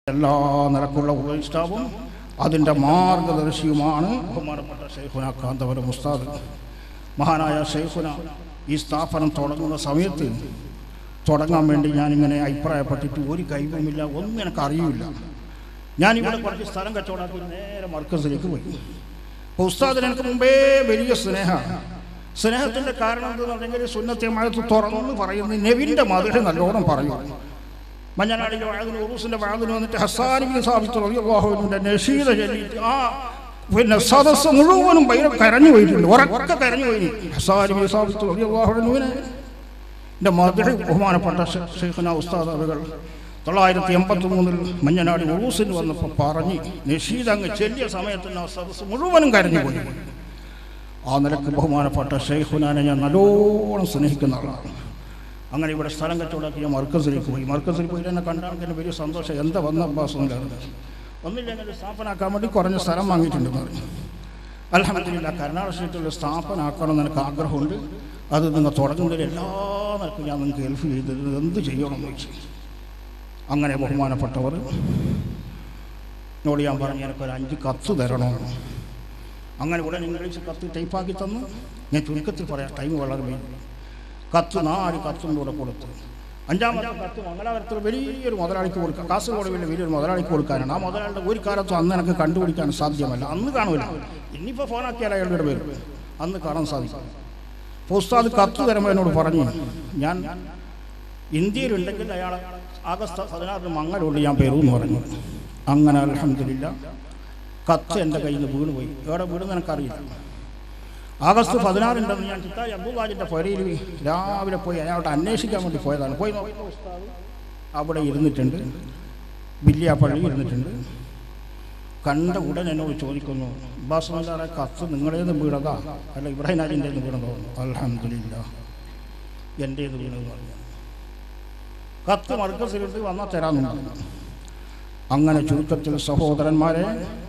എല്ലാ നിലക്കുള്ള ഉപദേഷ്ടാവും അതിൻ്റെ മാർഗദർശിയുമാണ് ബഹുമാനപ്പെട്ട ശൈഖുന കാന്തപുരം ഉസ്താദ്. മഹാനായ ശൈഖുന ഈ സ്ഥാപനം തുടങ്ങുന്ന സമയത്ത് തുടങ്ങാൻ വേണ്ടി ഞാനിങ്ങനെ അഭിപ്രായപ്പെട്ടിട്ട് ഒരു കഴിവുമില്ല, ഒന്നും എനിക്കറിയില്ല. ഞാനിവിടെ കുറച്ച് സ്ഥലം കച്ചവടമാക്കി നേരെ മർക്കസിലേക്ക് പോയി. അപ്പോൾ ഉസ്താദിന് എനിക്ക് മുമ്പേ വലിയ സ്നേഹമാണ്. സ്നേഹത്തിൻ്റെ കാരണം എന്തെന്നുണ്ടെങ്കിൽ സുന്നത്തെ മഴത്ത് തുറന്നു പറയുന്നത് നബിൻ്റെ മധുരം നല്ലോണം പറയും. മഞ്ഞനാടിൻ്റെ വാഴതിന് ഉറൂസിൻ്റെ വാഴതിന് വന്നിട്ട് ഹസ്സാനിബിൻ സാബിത്ത് റളിയല്ലാഹുവിൻ്റെ നശീദ ചൊല്ലിയിട്ട് ആ പിന്നെ സദസ്സ് മുഴുവനും കരഞ്ഞു പോയിട്ടുണ്ട്, ഉറക്കെ കരഞ്ഞു പോയി. ഹസ്സാനിബിൻ സാബിത്ത് റളിയല്ലാഹുവിനെ എൻ്റെ മധുരം ബഹുമാനപ്പെട്ട ശൈഖുന ഉസ്താദ് അവകൾ 983 മഞ്ഞനാടി ഉറൂസിന് വന്നപ്പോൾ പറഞ്ഞ് നശീദ അങ്ങ് ചെല്ലിയ സമയത്ത് ആ സദസ്സ് മുഴുവനും കരഞ്ഞു പോയി. ആ നിലക്ക് ബഹുമാനപ്പെട്ട ശൈഖുനാനെ ഞാൻ നല്ലോണം സ്നേഹിക്കുന്ന ആളാണ്. അങ്ങനെ ഇവിടെ സ്ഥലം കച്ചവടമാക്കി ഞാൻ മർക്കസിലേക്ക് പോയി. മർക്കസിൽ പോയി എന്നെ കണ്ടാൽ എനിക്ക് വലിയ സന്തോഷം. എന്താ വന്ന അബ്ബാസൊന്നുമില്ലായിരുന്നു, ഒന്നില്ലെങ്കിൽ സ്ഥാപനമാക്കാൻ വേണ്ടി കുറഞ്ഞ സ്ഥലം വാങ്ങിയിട്ടുണ്ടെന്ന് പറഞ്ഞു. അൽഹംദുലില്ലാഹ് കർണാടക സ്റ്റേറ്റിലുള്ള സ്ഥാപനമാക്കണം എന്ന് എനിക്ക് ആഗ്രഹമുണ്ട്. അത് നിങ്ങൾ തുടങ്ങുന്നതിൽ എല്ലാ നിലക്കും ഞാൻ നിങ്ങൾക്ക് ഹെൽപ്പ് ചെയ്തത് എന്ത് ചെയ്യണമെന്ന് ചോദിച്ചു. അങ്ങനെ ബഹുമാനപ്പെട്ടവർ എന്നോട് ഞാൻ പറഞ്ഞു എനിക്കൊരു 5 കത്ത് തരണമെന്ന്. അങ്ങനെ ഉടനെ ഇംഗ്ലീഷ് കത്ത് ടൈപ്പാക്കി തന്നു. ഞാൻ ചുരുക്കത്തിൽ പറയാം, ടൈം വളരെ വേണ്ടി. കത്ത് 4 കത്തും കൂടെ കൊടുത്തു. 5ാമത്തെ കത്ത് മംഗലാപുരത്തിൽ വലിയൊരു മുതലാളിക്ക് കൊടുക്കുക, കാസർഗോഡ് വലിയൊരു മുതലാളിക്ക് കൊടുക്കാനാണ്. ആ മുതലാളിയുടെ ഒരു കാലത്തും അന്ന് എനിക്ക് കണ്ടുപിടിക്കാൻ സാധ്യമല്ല, അന്ന് കാണില്ല. ഇനിയിപ്പോൾ ഫോണാക്കിയാൽ അയാളുടെ പേര് അന്ന് കാണാൻ സാധിക്കും. അപ്പോൾ ഉസ്താദ് കത്ത് തരുമ്പോൾ എന്നോട് പറഞ്ഞു, ഞാൻ ഇന്ത്യയിലുണ്ടെങ്കിൽ അയാൾ ആഗസ്റ്റ് 16 മംഗലുണ്ട് ഞാൻ പേരുമെന്ന് പറഞ്ഞു. അങ്ങനെ അൽഹംദുലില്ലാഹ് കത്ത് എൻ്റെ കയ്യിൽ നിന്ന് വീണ് പോയി. എവിടെ വീണെന്ന് എനിക്കറിയില്ല. ആഗസ്റ്റ് 16 ഞാൻ ചിത്തായി അബ്ദുല്ലാജിൻ്റെ പുരയിൽ രാവിലെ പോയി അയാളോട് അന്വേഷിക്കാൻ വേണ്ടി പോയതാണ്. പോയി നോക്കിയ ഉസ്താദ് അവിടെ ഇരുന്നിട്ടുണ്ട്, വലിയ പള്ളി ഇരുന്നിട്ടുണ്ട്. കണ്ട ഉടൻ എന്നോട് ചോദിക്കുന്നു, അബ്ബാസ് കത്ത് നിങ്ങളുടേന്ന് വീണതാ അല്ല ഇബ്രാഹിം നാജിൻ്റെന്ന് വീണതോ? അൽഹംദുലില്ലാഹ് എൻ്റേന്ന് വീണതെന്ന് പറഞ്ഞു. കത്ത് മർക്കസിലിട്ട് വന്നാൽ തരാമെന്ന്. അങ്ങനെ ചുരുക്കത്തിൽ സഹോദരന്മാരെ,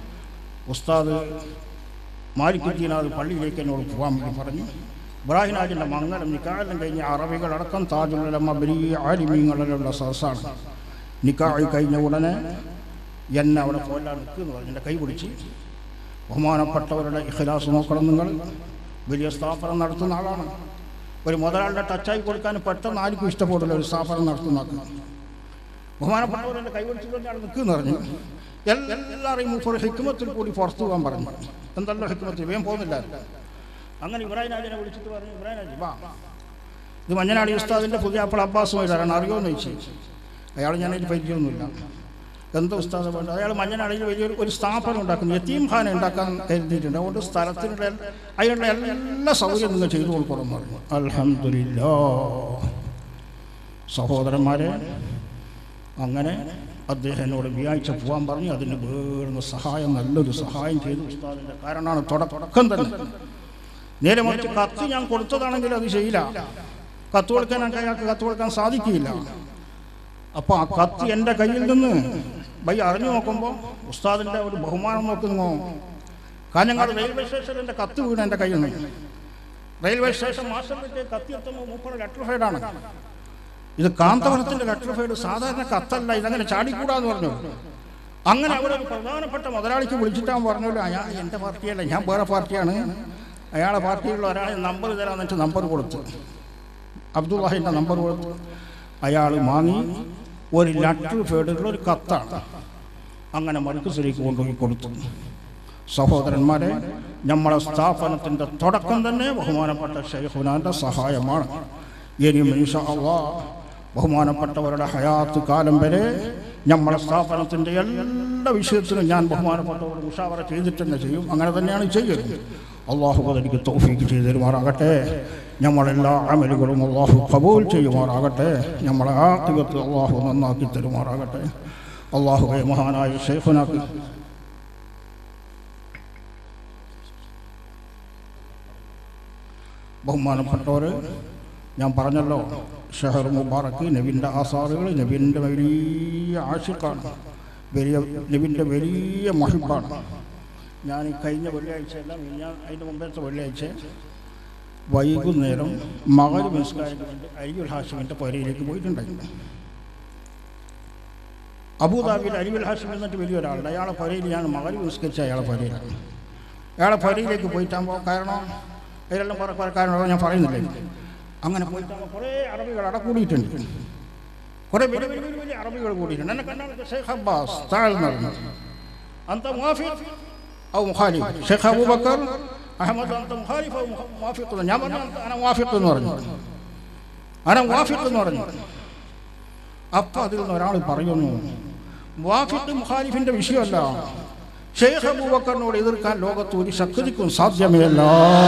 ഉസ്താദ് മാലിക്കുദ്ദീനാഥ് പള്ളിയിലേക്ക് എന്നോട് പോകാൻ വേണ്ടി പറഞ്ഞു. ഇബ്രാഹിം നാജിൻ്റെ മംഗലം നിക്കാഹെല്ലാം കഴിഞ്ഞ അറബികളടക്കം താജുൽ ഉലമ വലിയ ആലിമീങ്ങളുള്ള സദസ്സാണ്. നിക്കാഹ് കഴിഞ്ഞ ഉടനെ എന്നെ അവിടെ പോയാൽ നിൽക്കുമെന്ന് പറഞ്ഞു. എൻ്റെ കൈ പിടിച്ച്, ബഹുമാനപ്പെട്ടവരുടെ ഇഖ്ലാസ് നോക്കണം, നിങ്ങൾ വലിയ സ്ഥാപനം നടത്തുന്ന ആളാണ്. ഒരു മുതലാളിയുടെ ടച്ചായി കൊടുക്കാൻ പെട്ടെന്ന് ആർക്കും ഇഷ്ടപ്പെടില്ല ഒരു സ്ഥാപനം നടത്തുന്ന. ബഹുമാനപ്പെട്ടവരുടെ കൈ പിടിച്ചിട്ട് ഞാൻ നിൽക്കുമെന്ന് പറഞ്ഞു. എല്ലാവരെയും ഒരു ഹിക്മത്തിൽ കൂടി പുറത്തു പോകാൻ പറഞ്ഞു. എന്തെല്ലാം ഹിക്മത്തിൽ വേഗം പോകുന്നില്ല. അങ്ങനെ ഇബ്രാഹിം നാജിനെ വിളിച്ചിട്ട് പറഞ്ഞു, ഇബ്രാഹിം നാജി വാ, ഇത് മഞ്ഞനാടി ഉസ്താദിൻ്റെ പുതിയ അപ്പോൾ അബ്ബാസുമായി തരണം, അറിയുമെന്ന് ചോദിച്ചു. അയാൾ ഞാനതിന് പരിചയമൊന്നുമില്ല. എന്താ ഉസ്താദ് വേണ്ട? അയാൾ മഞ്ഞനാടിയിൽ വലിയൊരു സ്ഥാപനം ഉണ്ടാക്കുന്നു, യതീം ഖാന ഉണ്ടാക്കാൻ കരുതിയിട്ടുണ്ട്. അതുകൊണ്ട് സ്ഥലത്തിനുള്ള അതിനുള്ള എല്ലാ സൗകര്യം നിങ്ങൾ ചെയ്തു കൊടുക്കണമെന്ന് പറഞ്ഞു. അൽഹംദുലില്ലാഹ് സഹോദരന്മാരെ, അങ്ങനെ അദ്ദേഹം എന്നോട് വ്യാഴ്ച പോകാൻ പറഞ്ഞു. അതിന് വേറുന്ന സഹായം, നല്ലൊരു സഹായം ചെയ്തു ഉസ്താദിൻ്റെ. കാരണമാണ് തുടക്കം തന്നെ. നേരെ മറിച്ച് കത്ത് ഞാൻ കൊടുത്തതാണെങ്കിൽ അത് ചെയ്യില്ല, കത്ത് കൊടുക്കാൻ അയാൾക്ക് കത്ത് കൊടുക്കാൻ സാധിക്കില്ല. അപ്പോൾ ആ കത്ത് എൻ്റെ കയ്യിൽ നിന്ന് അറിഞ്ഞു നോക്കുമ്പോൾ ഉസ്താദിൻ്റെ ഒരു ബഹുമാനം നോക്കുന്നു. കാഞ്ഞങ്ങാട് റെയിൽവേ സ്റ്റേഷനിൻ്റെ കത്ത് വീണ് എൻ്റെ കയ്യിൽ നിന്ന്. റെയിൽവേ സ്റ്റേഷൻ മാസ്റ്ററിലേക്ക് കത്തി എത്തുമ്പോൾ 30 ലെറ്റർ ഫെയ്ഡാണ്. ഇത് കാന്തപുരത്തിൻ്റെ ലെറ്റർ ഫെയ്ഡ്, സാധാരണ കത്തല്ല, ഇതങ്ങനെ ചാടിക്കൂടാന്ന് പറഞ്ഞു. അങ്ങനെ അവിടെ ഒരു പ്രധാനപ്പെട്ട മുതലാളിക്ക് വിളിച്ചിട്ടാൻ പറഞ്ഞല്ലോ, അയാൾ എൻ്റെ പാർട്ടിയല്ല, ഞാൻ വേറെ പാർട്ടിയാണ്, അയാളെ പാർട്ടിയിലുള്ള ഒരാളെ നമ്പർ തരാമെന്ന് വെച്ചാൽ നമ്പർ കൊടുത്തു. അബ്ദുല്ലാഹിൻ്റെ നമ്പർ കൊടുത്തു. അയാൾ വാങ്ങി ഒരു ലെറ്റർ ഫെയ്ഡുള്ള ഒരു കത്താണ്. അങ്ങനെ മർക്കസിലേക്ക് കൊണ്ടുപോയി കൊടുത്തു. സഹോദരന്മാരെ, നമ്മളെ സ്ഥാപനത്തിൻ്റെ തുടക്കം തന്നെ ബഹുമാനപ്പെട്ട ശൈഖുനാൻ്റെ സഹായമാണ്. ഇനിയും ഇൻഷാ അല്ലാഹ് ബഹുമാനപ്പെട്ടവരുടെ ഹയാത്ത് കാലം വരെ നമ്മളെ സ്ഥാപനത്തിൻ്റെ എല്ലാ വിഷയത്തിലും ഞാൻ ബഹുമാനപ്പെട്ടവരോട് മുഷാവറ ചെയ്തിട്ട് തന്നെ ചെയ്യും. അങ്ങനെ തന്നെയാണ് ചെയ്യുന്നത്. അള്ളാഹു അതെനിക്ക് തൗഫീഖ് ചെയ്തു തരുമാറാകട്ടെ. നമ്മളെല്ലാ അമലുകളും അള്ളാഹു ഖബൂൽ ചെയ്യുമാറാകട്ടെ. നമ്മളെ ആഖിബത്ത് അള്ളാഹു നന്നാക്കി തരുമാറാകട്ടെ. അള്ളാഹുവേ, മഹാനായ ശൈഖുനാക്ക് ബഹുമാനപ്പെട്ടവർ, ഞാൻ പറഞ്ഞല്ലോ, ഷഹർ മുബാറക്ക് നബിൻ്റെ ആസാറുകൾ, നബിൻ്റെ വലിയ ആശിഖാണ്, നബിൻ്റെ വലിയ മഹിബാണ്. ഞാൻ ഈ കഴിഞ്ഞ വെള്ളിയാഴ്ചയല്ല, ഞാൻ അതിൻ്റെ മുമ്പത്തെ വെള്ളിയാഴ്ച വൈകുന്നേരം മഗ്‌രിബ് നിസ്കാരത്തിന് വേണ്ടി അയ്യുൽ ഹാഷിമിൻ്റെ പുരയിലേക്ക് പോയിട്ടുണ്ടായിരുന്നു. അബൂദാബിയിൽ അരിവൽ ഹാഷിം എന്നിട്ട് വലിയൊരാളുണ്ട്. അയാളെ പരയിൽ ഞാൻ മഗ്‌രിബ് നിസ്കരിച്ച അയാളെ പരയിലാണ്. അയാളെ പരയിലേക്ക് പോയിട്ടാകുമ്പോൾ കാരണം അതിലെല്ലാം കുറേ കാരണം ഞാൻ പറയുന്നില്ല. അങ്ങനെ പോയിട്ടാകുമ്പോൾ കുറേ അറബികൾ അവിടെ കൂടിയിട്ടുണ്ട്. കുറേ വലിയ വലിയ വലിയ വലിയ അറബികൾ കൂടിയിട്ടുണ്ട്. എന്നെ കണ്ടാൽ ഷെയ്ഖ് അബ്ബാസ് താഴ്ന്നു പറഞ്ഞു, അന്ത മുവാഫിഖ് ഔ മുഖാലിഫ്? ഷെയ്ഖ് അബൂബക്കർ അഹമ്മദ് അന്ത മുഖാലിഫ് ഔ മുവാഫിഖ്? ഞാൻ പറഞ്ഞു അന മുവാഫിഖ് എന്ന് പറഞ്ഞു. അന മുവാഫിഖ് എന്ന് പറഞ്ഞു. അപ്പം അതിൽ നിന്ന് ഒരാൾ പറയുന്നു, മുവാഫിഖ് മുഖാലിഫിൻ്റെ വിഷയമല്ല, ഷെയ്ഖ് അബൂബക്കറിനോട് എതിർക്കാൻ ലോകത്ത് ഒരു ശക്തിക്കും സാധ്യമല്ല.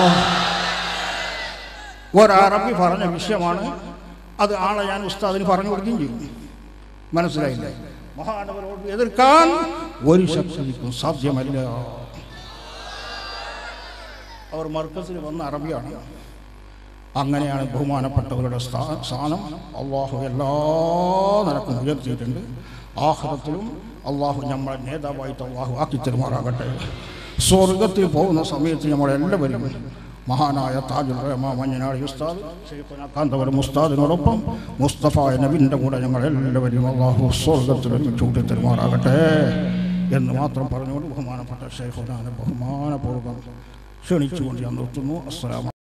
ഒരറബി പറഞ്ഞ വിഷയമാണ് അത്. ആളെ ഞാൻ ഉസ്താദിന് പറഞ്ഞു കൊടുക്കുകയും ചെയ്യും. മനസ്സിലായില്ലേ? മഹാനവരോട് എതിർക്കാൻ ഒരു ശക്തിക്കും സാധ്യമല്ല. അവർ മർക്കസിൽ വന്ന അറബിയാണ്. അങ്ങനെയാണ് ബഹുമാനപ്പെട്ടവരുടെ സ്ഥാനം അള്ളാഹു എല്ലാ നിലക്കും ഉയർത്തിയിട്ടുണ്ട്. ആഖിറത്തിലും അള്ളാഹു നമ്മളെ നേതാവായിട്ട് അള്ളാഹു ആക്കി തരുമാറാകട്ടെ. സ്വർഗത്തിൽ പോകുന്ന സമയത്ത് നമ്മളെല്ലാവരും മഹാനായ താജുൽ ഉലമാ മഞ്ഞനാടി ഉസ്താദ് ശൈഖുനാ കാന്തപുരം ഉസ്താദിനോടൊപ്പം മുസ്തഫ നബിൻ്റെ കൂടെ ഞങ്ങളെല്ലാവരും അള്ളാഹു സ്വർഗത്തിൽ ചൂട്ടി തരുമാറാകട്ടെ എന്ന് മാത്രം പറഞ്ഞുകൊണ്ട് ബഹുമാനപ്പെട്ട ശൈഖുനാനെ ബഹുമാനപൂർവ്വം ക്ഷണിച്ചുകൊണ്ട് ഞാൻ നിർത്തുന്നു. അസ്സലാമു